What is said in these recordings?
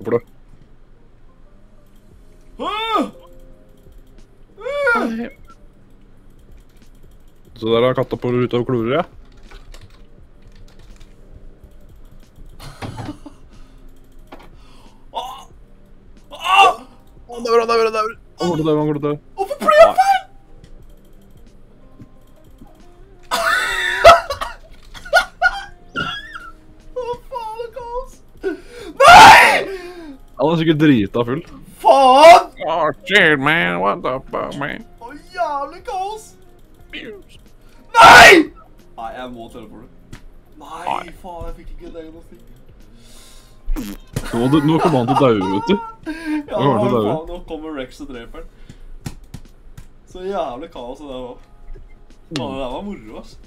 Hvorfor det? Så der har katta på ute og klorer, ja. Daur. Han går til dø. Hvorfor blir jeg feil? Hva faen er kaos? Nei! Han er sikkert drita full. Faen! Oh shit, man. What the fuck, man? Å, jævlig kaos. Nei! Nei, jeg må teleporte. Nei, faen, jeg fikk ikke det noe sting. Nå kommer han til å daue, vet du. Ja, faen, nå kommer Rex og dreper den. Så jævlig kaos det der var. Faen, det der var moro, ass.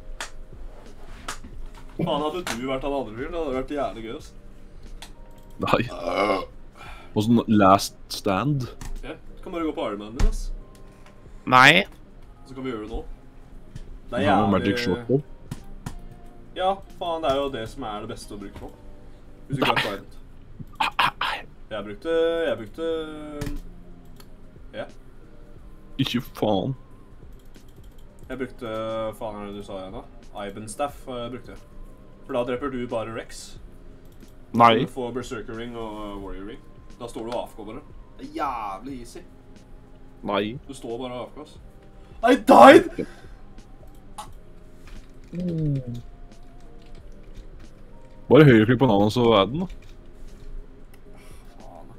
Faen, hadde du vært han andre fyren, det hadde vært jævlig gøy, ass. Nei. Og sånn last stand. Ja, du kan bare gå på Iron Man din, ass. Nei. Så kan vi gjøre det nå. Det er jævlig... Magic short på. Ja, faen, det er jo det som er det beste å bruke nå. Hvis du ikke har trident. Jeg brukte... Ja. Ikke faen. Jeg brukte... Faen er det du sa igjen da? Ibenstaff brukte jeg. For da dreper du bare Rex. Nei. Du får Berserker Ring og Warrior Ring. Da står du AFK bare. Det er jævlig easy. Nei. Du står bare AFK, ass. I died! Bare høyreklikk på navnet så er den da. Faen.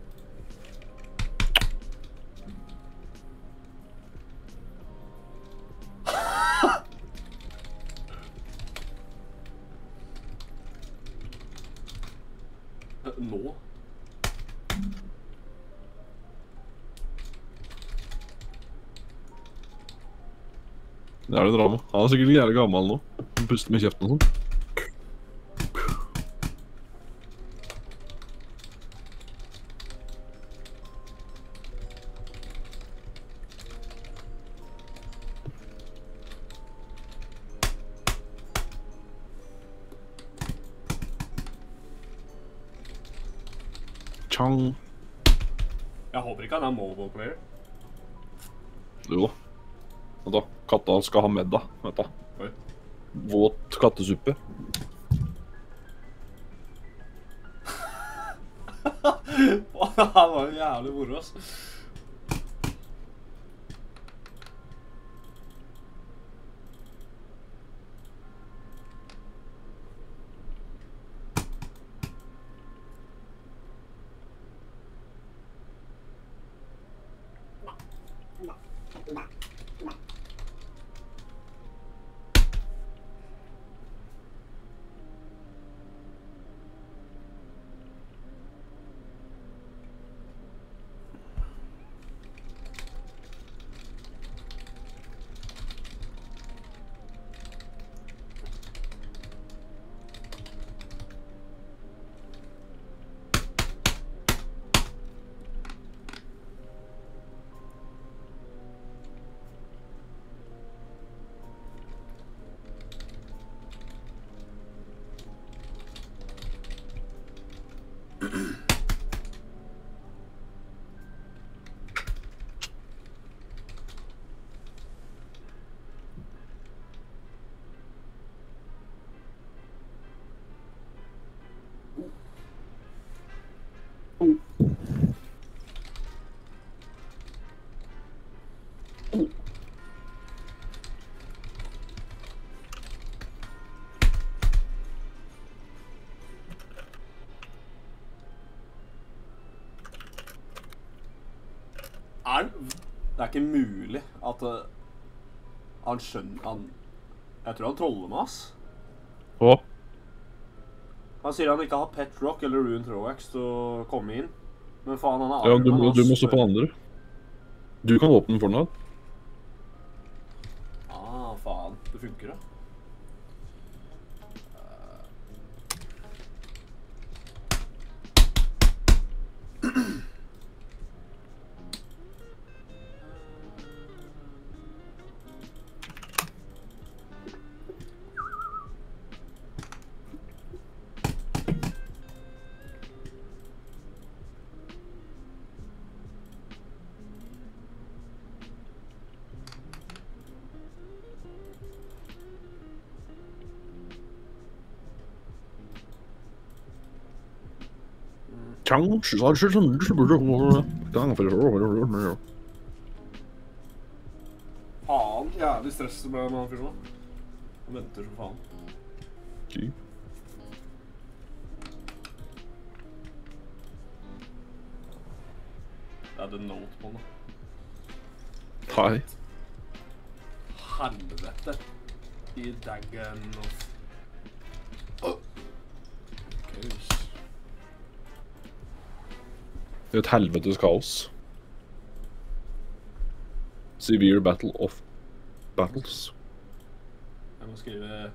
Nå? Det er det drama. Han er sikkert jævlig gammel nå. Han puster med kjeften og sånt. Chang. Jeg håper ikke han er mobile player. Jo da. Og da, katta skal ha med da, vet du. Oi. Våt kattesuppe. Det her var jo jævlig moro, ass. Det er ikke mulig at han skjønner... Jeg tror han troller med oss. Hva? Han sier han ikke har Pet Rock eller Rune Throwax til å komme inn. Men faen, han er Ja, du må se på andre. Du kan åpne den for den. Ah, faen. Det funker da. 强使他是真是不是我当非说我没有 Faen, jævlig stress det ble med han fyren da. Han venter som faen. Okay. Det er The Note på den da. Nei. Helvete. I Dagen of... Kaos. Et helvetes kaos. Severe battle of battles. Jeg må skrive...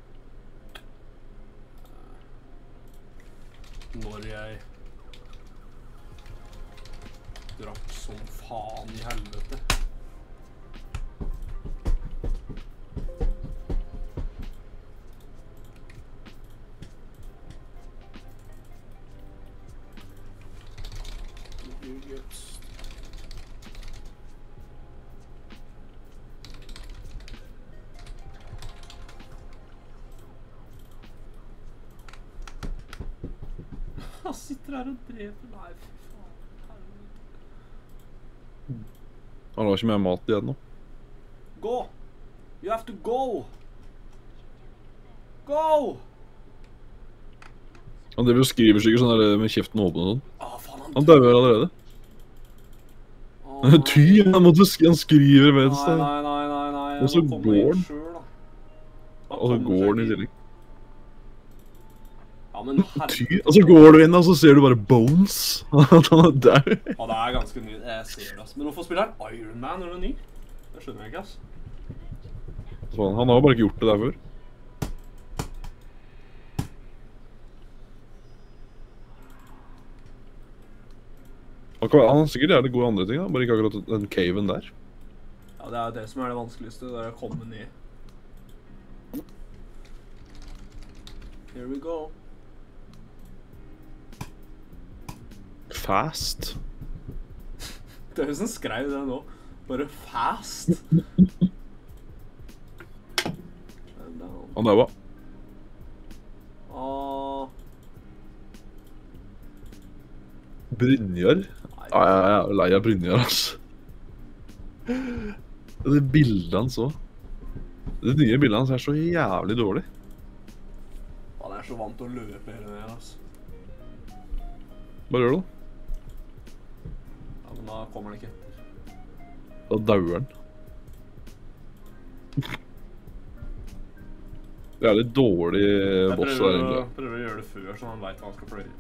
Når jeg... drakk som faen i helvete. Han sitter her og dreper meg, fy faen. Han har ikke mer mat igjen nå. Gå! You have to go! Go! Han driver og skriver sikkert sånn der med kjeften åpen og sånn. Ah, faen, Han dør allerede. Ty, han skriver med seg. Nei. Og så går han. Og så går han i tillegg. Ja, men Ty, og så går du inn og så ser du bare bones. At han er død. Ja, det er ganske ny. Jeg ser det, ass. Men hvorfor spiller han Iron Man når han er ny? Det skjønner jeg ikke, ass. Sånn, han har jo bare ikke gjort det der før. Han har sikkert jævlig gode andre ting da, bare ikke akkurat den caven der. Ja, det er det som er det vanskeligste, det er å komme ned. Here we go. Fast. Det er jo som skrev det nå. Bare fast. Han døde. Brynjar? Ja, jeg er lei av Brynjar, altså. Det bildet han så. Det nye bildet hans er så jævlig dårlig. Han er så vant til å løpe hele ned, altså. Bare gjør det. Ja, men da kommer han ikke etter. Da dauer han. Det er litt dårlig boss her, egentlig. Jeg prøver å gjøre det før, så han vet hva han skal pløye.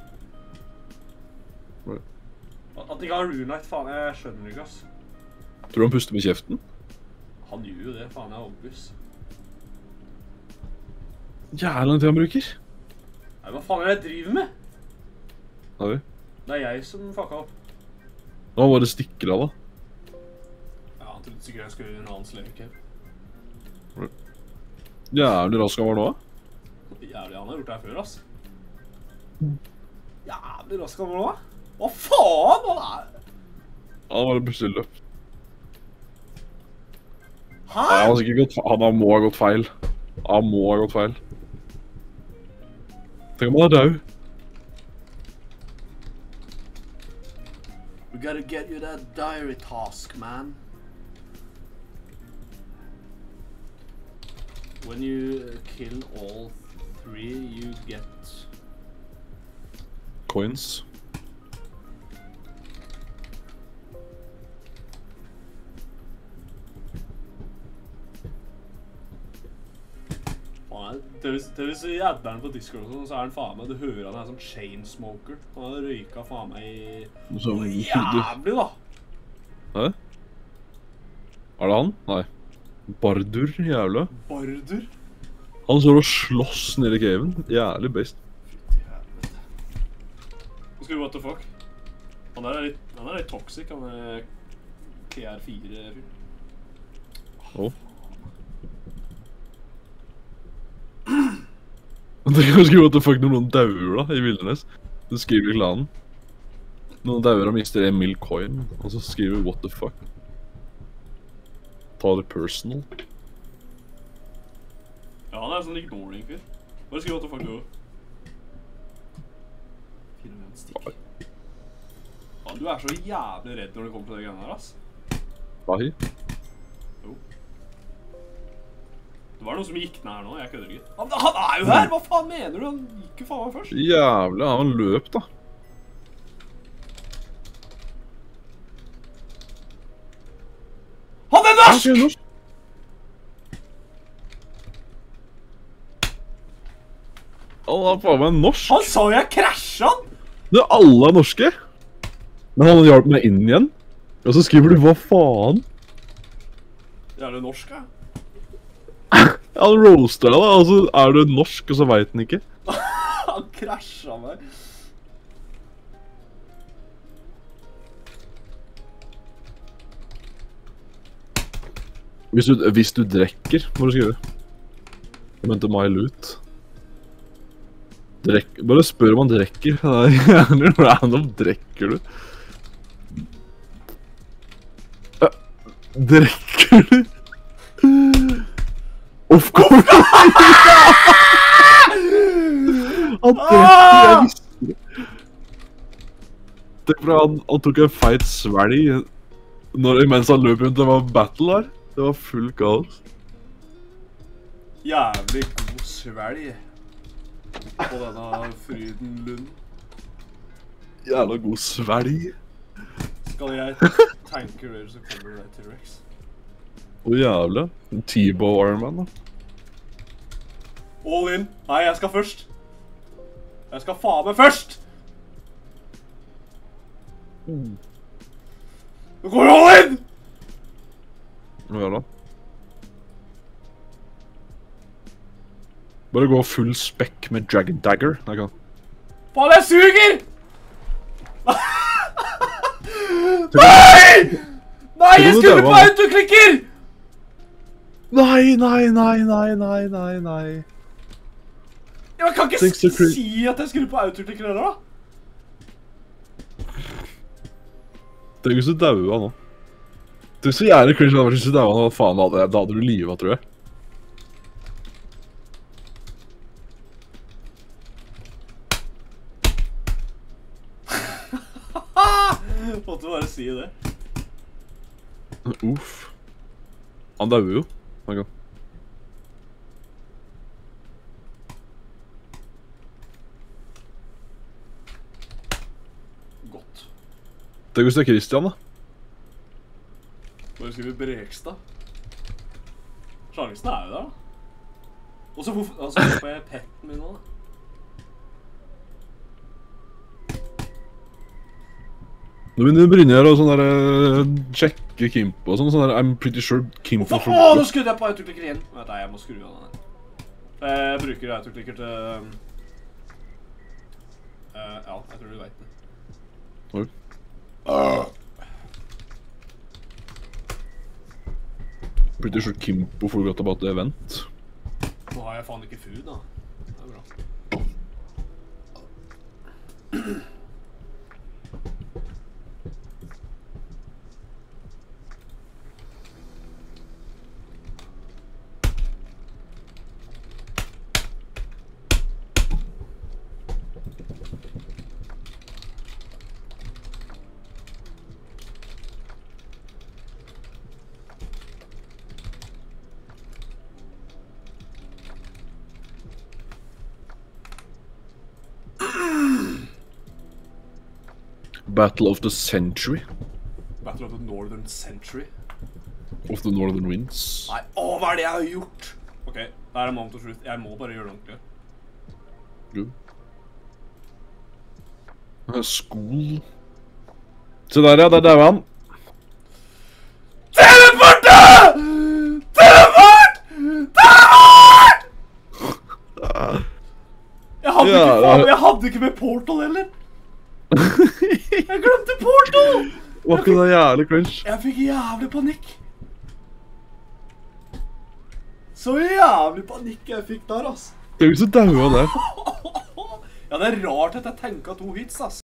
At de ikke har Runelight, faen, jeg skjønner ikke, ass. Tror du han puster med kjeften? Han gjør jo det, faen, jeg er obvious. Jævla lang tid han bruker. Nei, hva faen er det jeg driver med? Har vi? Det er jeg som fucka opp. Nå bare stikker av da. Ja, han trodde sikkert jeg skulle gjøre en annen slevecave. Jævlig rask han var nå, da. Jævlig, han har gjort det her før, ass. Jævlig rask han var nå, da. Hva faen, hva er det? Han var plutselig løp. Hæ? Nei, han har sikkert gått feil. Han må ha gått feil. Han må ha gått feil. Tenk om han er død. We gotta get you that diary task, man. When you kill all 3, you get... Coins. Det hvis jædderen på Discord og sånn, så er han faen meg, du hører han er sånn chainsmoker. Han har røyka faen meg i... Jævlig da! Hæ? Er det han? Nei. Bardur, jævla. Bardur? Han står og slåss nede i caven. Jævlig best. Helvete. Nå skal vi what the fuck. Han er litt toxic, han er TR4-fyr. Åh. Det kan skrive what the fuck når noen dauer da, i Wilderness. Du skriver i klanen. Noen dauer og mister 1 mil coin, og så skriver what the fuck. Ta det personal. Ja, han er sånn litt boring fyr. Bare skriv what the fuck du. 4 med en stikk. Ja, du så jævlig redd når det kommer til det greiene her, ass. Hva hi? Jo. Det var noen som gikk ned her nå, jeg kødder ikke. Han jo her! Hva faen mener du? Han gikk jo faen meg først. Jævlig, han løp da. Han norsk! norsk! Han faen meg norsk. Han sa jeg krasja han! Alle norske. Men han hjalp meg inn igjen. Og så skriver du, hva faen? Det norsk, ja. Han roaster deg da, og så du norsk, og så vet han ikke. Han krasja meg. Hvis du drekker, må du skrive. Jeg mente my loot. Bare spør om han drekker. Nei, random drekker du. Drekker du? Of course! Han drekker, jeg visste det. Tenk for han tok en feit svelg mens han løp rundt. Det var battle her. Det var full kaos. Jævlig god svelg på denne Frydenlund. Jævla god svelg. Skal jeg tanke det, så kommer det til Rex. Jævla. T-bow Ironman da. All in. Nei, jeg skal først. Jeg skal faen meg først! Nå går all in! Hva da? Bare gå full spekk med Dragon Dagger. Faen, jeg suger! Nei! Nei, jeg skulle på autoklikker! Nei. Jeg kan ikke si at jeg skulle på autoklikker heller, da. Tenk hvis du daua nå. Det så jævlig cringe hadde vært hvis du daua nå. Faen, da hadde du livet, tror jeg. Måtte bare si det. Uff. Han dauer jo. Godt. Tenk hvis det Christian da. Bare skriver Brekstad. Sjansen jo der da. Og så får jeg petten min nå da. Nå begynner Brynjar og sånn der sjekke Kimpo og sånn der I'm pretty sure Kimpo nå skrudde jeg på autoklikker igjen. Vet du, jeg må skru av den. Jeg bruker autoklikker til... ja, jeg tror du vet det. Pretty sure Kimpo forgot about the event. Nå har jeg faen ikke food da. Det bra. Battle of the Century. Battle of the Northern Century. Of the Northern Winds. Nei, hva det jeg har gjort? Ok, det her moment of truth. Jeg må bare gjøre det ordentlig. Skol. Se der ja, der var han. Teleport da! Teleport! Teleport! Jeg hadde ikke med portal heller. Jeg glemte portal! Var ikke det jævlig cringe? Jeg fikk jævlig panikk. Så jævlig panikk jeg fikk der, ass. Det jo så daua der. Ja, det rart at jeg tenker 2 hits, ass.